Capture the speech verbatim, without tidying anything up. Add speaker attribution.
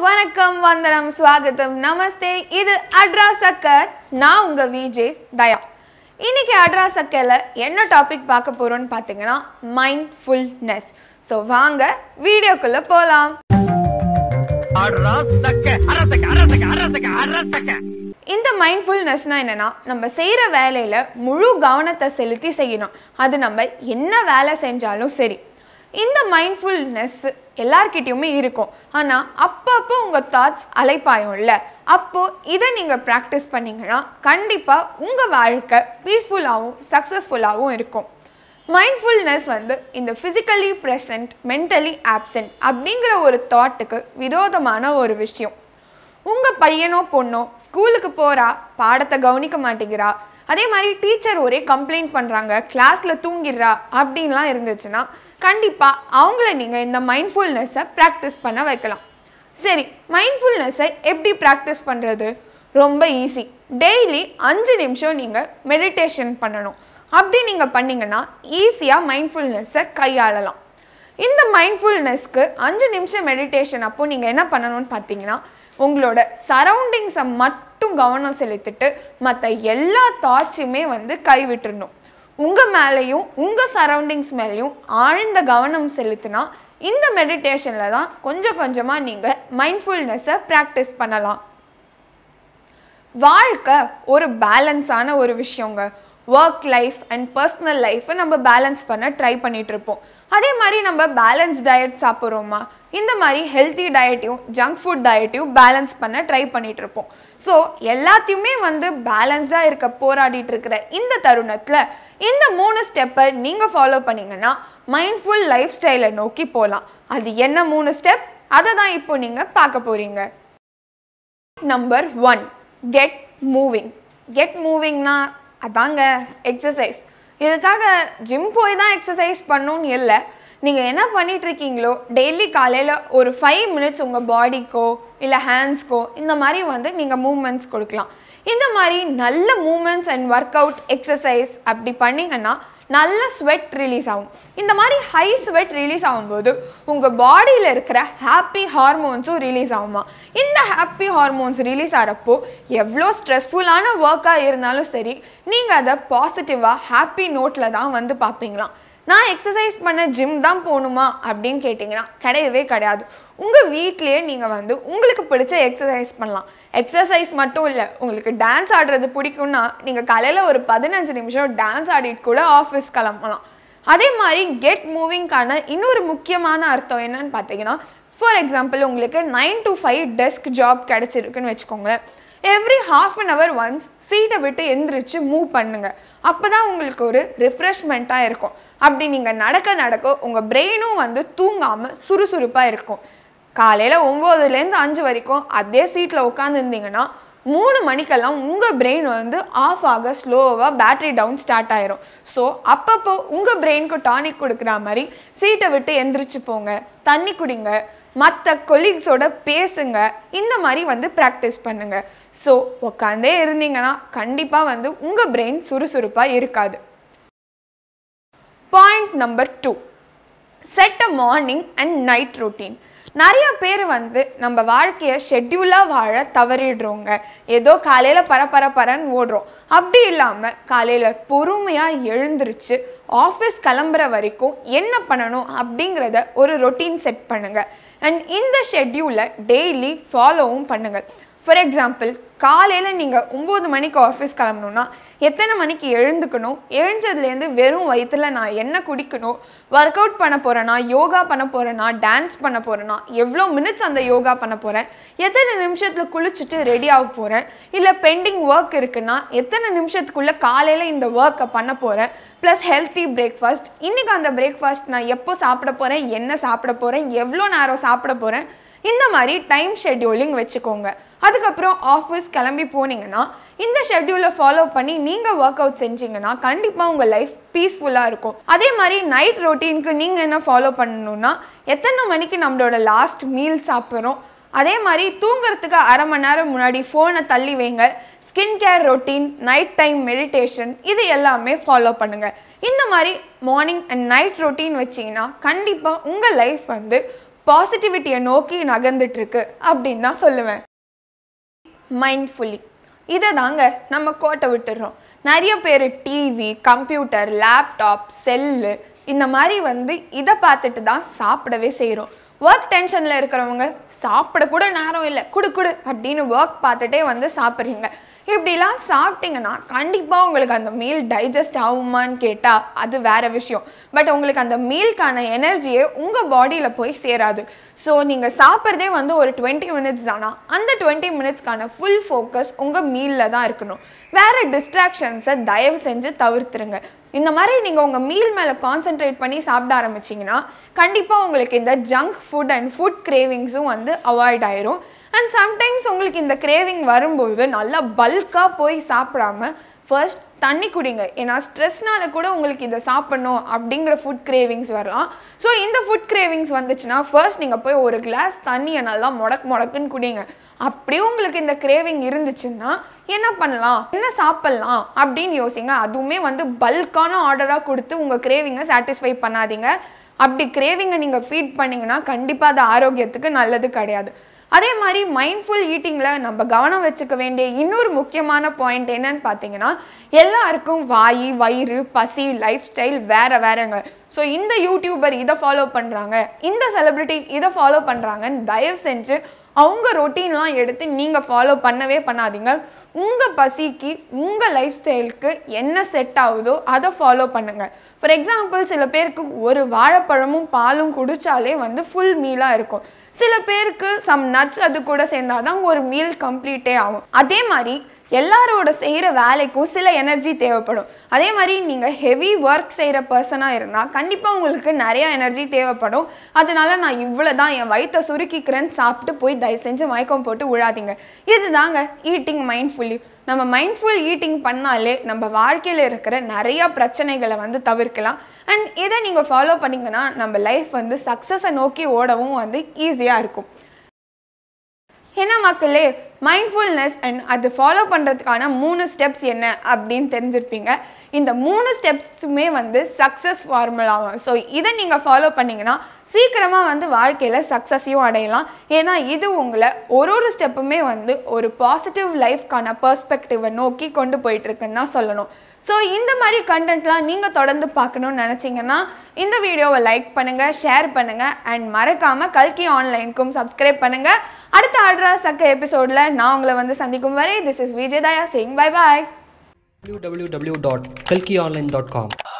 Speaker 1: வணக்கம் வந்தனம் ஸ்வாகத்தம் நமஸ்தே இது அட்ரா சக்கர் நான் உங்க விஜே தயா இன்னைக்கு அட்ரா சக்கர்ல என்ன டாபிக் பார்க்க போறோம்னு பாத்தீங்கன்னா மைண்ட்ஃபுல்னஸ் சோ வாங்க வீடியோக்குள்ள போலாம் அட்ரா சக்கர் அட்ரா சக்கர் அட்ரா சக்கர் அட்ரா சக்கர் அட்ரா சக்கர் இந்த மைண்ட்ஃபுல்னஸ்னா என்னன்னா நம்ம செய்யற வேலையில முழு கவனத்தை செலுத்தி செய்யணும் அது நம்ம என்ன வேலை செஞ்சாலும் சரி இந்த மைண்ட்ஃபுல்னஸ் எல்லார்கிட்டயுமே இருக்கும் ஆனா அப்பப்போ உங்க தாட்ஸ் அலைப்பாயும்ல அப்போ இதை நீங்க பிராக்டிஸ் பண்ணீங்கன்னா கண்டிப்பா உங்க வாழ்க்கை பீஸ்ஃபுல்லாகவும் சக்சஸ்ஃபுல்லாகவும் இருக்கும் மைண்ட்ஃபுல்னஸ் வந்து இந்த ஃபிசிக்கலி ப்ரெசன்ட் மென்டலி ஆப்சென்ட் அப்படிங்கிற ஒரு தாட்டுக்கு விரோதமான ஒரு விஷயம் உங்க பையனோ பொண்ணோ ஸ்கூலுக்கு போறா பாடத்தை கவனிக்க மாட்டேங்கிறா அதே மாதிரி டீச்சர் ஒரே கம்ப்ளைண்ட் பண்றாங்க கிளாஸ்ல தூங்கிடுறா அப்படின்லாம் இருந்துச்சுன்னா கண்டிப்பா அவங்கள நீங்க இந்த மைண்ட்ஃபுல்னஸை ப்ராக்டிஸ் பண்ண வைக்கலாம் சரி மைண்ட்ஃபுல்னஸை எப்படி ப்ராக்டிஸ் பண்றது ரொம்ப ஈஸி டெய்லி அஞ்சு நிமிஷம் நீங்க மெடிடேஷன் பண்ணணும் அப்படி நீங்க பண்ணீங்கன்னா ஈஸியா மைண்ட்ஃபுல்னஸை கையாளலாம் இந்த மைண்ட்ஃபுல்னஸ்க்கு அஞ்சு நிமிஷம் மெடிடேஷன் அப்போ நீங்க என்ன பண்ணணும்னு பார்த்தீங்கன்னா உங்களோட சரௌண்டிங்ஸை மட்டும் கவனம் செலுத்திட்டு மற்ற எல்லா தாட்ஸுமே வந்து கைவிட்டுறணும் உங்கள் மேலேயும் உங்கள் சரௌண்டிங்ஸ் மேலேயும் ஆழ்ந்த கவனம் செலுத்தினா இந்த மெடிடேஷனில் தான் கொஞ்சம் கொஞ்சமாக நீங்கள் மைண்ட்ஃபுல்னஸை ப்ராக்டிஸ் பண்ணலாம் வாழ்க்கை ஒரு பேலன்ஸான ஒரு விஷயங்க ஒர்க் லைஃப் அண்ட் பர்சனல் லைஃப்பை நம்ம பேலன்ஸ் பண்ண ட்ரை பண்ணிட்டு இருப்போம் அதே மாதிரி நம்ம பேலன்ஸ் டயட் சாப்பிட்றோமா இந்த மாதிரி ஹெல்த்தி டயட்டையும் ஜங்க் ஃபுட் டயட்டையும் பேலன்ஸ் பண்ண ட்ரை பண்ணிட்டு இருப்போம் ஸோ எல்லாத்தையுமே வந்து பேலன்ஸ்டாக இருக்க போராடிட்டு இருக்கிற இந்த தருணத்தில் இந்த மூணு ஸ்டெப்பை நீங்கள் ஃபாலோ பண்ணீங்கன்னா மைண்ட்ஃபுல் லைஃப் ஸ்டைலை நோக்கி போகலாம் அது என்ன மூணு ஸ்டெப் அதை தான் இப்போ நீங்கள் பார்க்க போகிறீங்க number one get moving get மூவிங்னா அதாங்க எக்ஸசைஸ் இதுக்காக ஜிம் போய் தான் எக்ஸசைஸ் பண்ணணும்னு இல்லை நீங்கள் என்ன பண்ணிட்டு இருக்கீங்களோ டெய்லி காலையில் ஒரு ஃபைவ் மினிட்ஸ் உங்கள் பாடிக்கோ இல்லை ஹேண்ட்ஸ்க்கோ இந்த மாதிரி வந்து நீங்கள் மூமெண்ட்ஸ் கொடுக்கலாம் இந்த மாதிரி நல்ல moments and work out exercise அப்படி பண்ணிங்கன்னா நல்ல ஸ்வெட் ரிலீஸ் ஆகும் இந்த மாதிரி ஹை ஸ்வெட் ரிலீஸ் ஆகும்போது உங்கள் பாடியில் இருக்கிற ஹாப்பி ஹார்மோன்ஸும் ரிலீஸ் ஆகுமா இந்த ஹாப்பி ஹார்மோன்ஸ் ரிலீஸ் ஆகிறப்போ எவ்வளோ ஸ்ட்ரெஸ்ஃபுல்லான ஒர்க்காக இருந்தாலும் சரி நீங்கள் அதை பாசிட்டிவாக ஹாப்பி நோட்டில் தான் வந்து பார்ப்பீங்களாம் நான் எக்ஸசைஸ் பண்ண ஜிம் தான் போகணுமா அப்படின்னு கேட்டிங்கன்னா கிடையவே கிடையாது உங்கள் வீட்லேயே நீங்கள் வந்து உங்களுக்கு பிடிச்ச எக்ஸசைஸ் பண்ணலாம் எக்ஸசைஸ் மட்டும் இல்லை உங்களுக்கு டான்ஸ் ஆடுறது பிடிக்கும்னா நீங்கள் காலையில் ஒரு பதினஞ்சு நிமிஷம் டான்ஸ் ஆடிட்டு கூட ஆஃபீஸ் கிளம்பலாம் அதே மாதிரி கெட் மூவிங்கான இன்னொரு முக்கியமான அர்த்தம் என்னன்னு பார்த்தீங்கன்னா ஃபார் எக்ஸாம்பிள் உங்களுக்கு nine to five desk job கிடச்சிருக்குன்னு வச்சுக்கோங்க every half an hour once சீட்டை விட்டு எந்திரிச்சு மூவ் பண்ணுங்க அப்போ தான் உங்களுக்கு ஒரு ரிஃப்ரெஷ்மெண்ட்டாக இருக்கும் அப்படி நீங்கள் நடக்க நடக்க உங்கள் பிரெயினும் வந்து தூங்காமல் சுறுசுறுப்பாக இருக்கும் காலையில் ஒம்போதுலேருந்து அஞ்சு வரைக்கும் அதே சீட்டில் உட்காந்துருந்தீங்கன்னா மூணு மணிக்கெல்லாம் உங்கள் பிரெயின் வந்து ஆஃப் ஆக ஸ்லோவாக பேட்ரி டவுன் ஸ்டார்ட் ஆயிரும் ஸோ அப்பப்போ உங்கள் பிரெயினுக்கு டானிக் கொடுக்குற மாதிரி சீட்டை விட்டு எந்திரிச்சு போங்க தண்ணி குடிங்க மற்ற கொலீக்ஸோட பேசுங்க இந்த மாதிரி வந்து ப்ராக்டிஸ் பண்ணுங்க ஸோ உட்காந்தே இருந்தீங்கன்னா கண்டிப்பாக வந்து உங்கள் பிரெயின் சுறுசுறுப்பாக இருக்காது point number two set a morning and night routine நிறைய பேர் வந்து நம்ம வாழ்க்கையை ஷெட்யூலாக வாழ தவறிடுறோங்க ஏதோ காலையில் பரபரப்பரன்னு ஓடுறோம் அப்படி இல்லாமல் காலையில் பொறுமையாக எழுந்திருச்சு ஆஃபீஸ் கிளம்புற வரைக்கும் என்ன பண்ணணும் அப்படிங்கிறத ஒரு ரொட்டீன் செட் பண்ணுங்கள் அண்ட் இந்த ஷெட்யூலை டெய்லி ஃபாலோவும் பண்ணுங்கள் ஃபார் எக்ஸாம்பிள் காலையில் நீங்கள் ஒம்பது மணிக்கு ஆஃபீஸ் கிளம்பணுன்னா எத்தனை மணிக்கு எழுந்துக்கணும் எழுந்ததுலேருந்து வெறும் வயிற்றில் நான் என்ன குடிக்கணும் ஒர்க் அவுட் பண்ண போகிறேன்னா யோகா பண்ண போகிறேன்னா டான்ஸ் பண்ண போகிறேன்னா எவ்வளோ மினிட்ஸ் அந்த யோகா பண்ண போகிறேன் எத்தனை நிமிஷத்தில் குளிச்சுட்டு ரெடி ஆக போகிறேன் இல்லை பெண்டிங் ஒர்க் இருக்குன்னா எத்தனை நிமிஷத்துக்குள்ளே காலையில் இந்த ஒர்க்கை பண்ண போகிறேன் ப்ளஸ் ஹெல்த்தி பிரேக்ஃபாஸ்ட் இன்றைக்கி அந்த பிரேக்ஃபாஸ்ட் நான் எப்போ சாப்பிட போகிறேன் என்ன சாப்பிட போகிறேன் எவ்வளோ நேரம் சாப்பிட போகிறேன் இந்த மாதிரி டைம் ஷெட்யூலிங் வச்சுக்கோங்க அதுக்கப்புறம் ஆஃபீஸ் கிளம்பி போனீங்கன்னா இந்த ஷெட்யூலை ஃபாலோ பண்ணி நீங்கள் ஒர்க் அவுட் செஞ்சீங்கன்னா கண்டிப்பாக உங்கள் லைஃப் பீஸ்ஃபுல்லாக இருக்கும் அதே மாதிரி நைட் ரொட்டீனுக்கு நீங்கள் என்ன ஃபாலோ பண்ணணும்னா எத்தனை மணிக்கு நம்மளோட லாஸ்ட் மீல் சாப்பிட்றோம் அதே மாதிரி தூங்குறதுக்கு அரை மணி நேரம் முன்னாடி ஃபோனை தள்ளி வைங்க skin care routine night time meditation இது எல்லாமே ஃபாலோ பண்ணுங்கள் இந்த மாதிரி மார்னிங் அண்ட் நைட் ரொட்டீன் வச்சிங்கன்னா கண்டிப்பாக உங்கள் லைஃப் வந்து பாசிட்டிவிட்டியை நோக்கி நகர்ந்துட்டு இருக்கு அப்படின்னு தான் சொல்லுவேன். மைண்ட்ஃபுல்லி இதை தாங்க நம்ம கோட்டை விட்டுடுறோம். நிறைய பேர் டிவி, கம்ப்யூட்டர், லேப்டாப், செல்லு இந்த மாதிரி வந்து இதை பார்த்துட்டு தான் சாப்பிடவே செய்கிறோம். ஒர்க் டென்ஷனில் இருக்கிறவங்க சாப்பிட கூட நேரம் இல்லை, குடு குடு அப்படின்னு ஒர்க் பார்த்துட்டே வந்து சாப்பிட்றீங்க. இப்படிலாம் சாப்பிட்டீங்கன்னா கண்டிப்பாக உங்களுக்கு அந்த மீல் டைஜஸ்ட் ஆகுமான்னு கேட்டால் அது வேறு விஷயம். பட் உங்களுக்கு அந்த மீல்கான எனர்ஜியே உங்கள் பாடியில் போய் சேராது. ஸோ நீங்கள் சாப்பிட்றதே வந்து ஒரு டுவெண்ட்டி மினிட்ஸ் தானா, அந்த டுவெண்ட்டி மினிட்ஸ்க்கான ஃபுல் ஃபோக்கஸ் உங்கள் மீலில் தான் இருக்கணும். வேறு டிஸ்ட்ராக்ஷன்ஸை தயவு செஞ்சு தவிர்த்துருங்க. இந்த மாதிரி நீங்கள் உங்கள் மீல் மேலே கான்சென்ட்ரேட் பண்ணி சாப்பிட ஆரம்பிச்சிங்கன்னா கண்டிப்பாக உங்களுக்கு இந்த ஜங்க் ஃபுட் அண்ட் ஃபுட் கிரேவிங்ஸும் வந்து அவாய்ட் ஆயிரும். அண்ட் சம்டைம்ஸ் உங்களுக்கு இந்த கிரேவிங் வரும்போது நல்லா பல்காக போய் சாப்பிடாம ஃபர்ஸ்ட் தண்ணி குடிங்க. ஏன்னா ஸ்ட்ரெஸ்னால கூட உங்களுக்கு இதை சாப்பிட்ணும் அப்படிங்கிற ஃபுட் கிரேவிங்ஸ் வரலாம். ஸோ இந்த ஃபுட் கிரேவிங்ஸ் வந்துச்சுன்னா ஃபர்ஸ்ட் நீங்கள் போய் ஒரு கிளாஸ் தண்ணியை நல்லா முடக்கு முடக்குன்னு குடிங்க. அப்படியே உங்களுக்கு இந்த கிரேவிங் இருந்துச்சுன்னா என்ன பண்ணலாம், என்ன சாப்பிட்லாம் அப்படின்னு யோசிங்க. அதுவுமே வந்து பல்கான ஆர்டராக கொடுத்து உங்கள் கிரேவிங்கை சாட்டிஸ்ஃபை பண்ணாதீங்க. அப்படி கிரேவிங்கை நீங்கள் ஃபீட் பண்ணிங்கன்னா கண்டிப்பாக அது ஆரோக்கியத்துக்கு நல்லது கிடையாது. அதே மாதிரி மைண்ட்ஃபுல் ஈட்டிங்கில் நம்ம கவனம் வச்சுக்க வேண்டிய இன்னொரு முக்கியமான பாயிண்ட் என்னன்னு பார்த்தீங்கன்னா, எல்லாருக்கும் வாய், வயிறு, பசி, லைஃப் ஸ்டைல் வேறு வேறங்க. ஸோ இந்த யூடியூபர் இதை ஃபாலோ பண்ணுறாங்க, இந்த செலிப்ரிட்டி இதை ஃபாலோ பண்ணுறாங்கன்னு தயவு செஞ்சு அவங்க ரொட்டீன்லாம் எடுத்து நீங்கள் ஃபாலோ பண்ணவே பண்ணாதீங்க. உங்கள் பசிக்கு, உங்கள் லைஃப் ஸ்டைலுக்கு என்ன செட் ஆகுதோ அதை ஃபாலோ பண்ணுங்கள். ஃபார் எக்ஸாம்பிள், சில பேருக்கு ஒரு வாழைப்பழமும் பாலும் குடித்தாலே வந்து ஃபுல் மீலாக இருக்கும். சில பேருக்கு சம் நட்ஸ் அது கூட சேர்ந்தாதான் ஒரு மீல் கம்ப்ளீட்டே ஆகும். அதே மாதிரி எல்லாரோட செய்கிற வேலைக்கும் சில எனர்ஜி தேவைப்படும். அதே மாதிரி நீங்கள் ஹெவி ஒர்க் செய்கிற பர்சனாக இருந்தால் கண்டிப்பாக உங்களுக்கு நிறையா எனர்ஜி தேவைப்படும். அதனால நான் இவ்வளோ தான் என் வயிற்றை சுருக்கிக்கிறேன்னு சாப்பிட்டு போய் தயவு செஞ்சு மயக்கம் போட்டு விழாதீங்க. இது தாங்க ஈட்டிங் மைண்ட்ஃபுல்லி. நம்ம மைண்ட்ஃபுல் ஈட்டிங் பண்ணாலே நம்ம வாழ்க்கையில் இருக்கிற நிறையா பிரச்சனைகளை வந்து தவிர்க்கலாம். அண்ட் இதை நீங்கள் ஃபாலோ பண்ணிங்கன்னா நம்ம லைஃப் வந்து சக்ஸஸை நோக்கி ஓடவும் வந்து ஈஸியாக இருக்கும். என்ன மக்களே, மைண்ட்ஃபுல்னஸ் அண்ட் அது ஃபாலோ பண்ணுறதுக்கான மூணு ஸ்டெப்ஸ் என்ன அப்படின்னு தெரிஞ்சிருப்பீங்க. இந்த மூணு ஸ்டெப்ஸுமே வந்து சக்ஸஸ் ஃபார்முலாவும். ஸோ இதை நீங்கள் ஃபாலோ பண்ணிங்கன்னா சீக்கிரமாக வந்து வாழ்க்கையில் சக்ஸஸையும் அடையலாம். ஏன்னா இது உங்களை ஒரு ஒரு ஸ்டெப்புமே வந்து ஒரு பாசிட்டிவ் லைஃப்கான பெர்ஸ்பெக்டிவை நோக்கி கொண்டு போயிட்டுருக்குன்னு தான் சொல்லணும். ஸோ இந்த மாதிரி கண்டென்ட்லாம் நீங்கள் தொடர்ந்து பார்க்கணுன்னு நினச்சிங்கன்னா இந்த வீடியோவை லைக் பண்ணுங்கள், ஷேர் பண்ணுங்கள் அண்ட் மறக்காமல் கல்கி ஆன்லைனுக்கும் சப்ஸ்கிரைப் பண்ணுங்கள். அடுத்த ஆட்ரா சக்க எபிசோடில் நான் உங்களை வந்து சந்திக்கும் வரை this is Vijay Daya saying bye bye.
Speaker 2: w w w dot kalki online dot com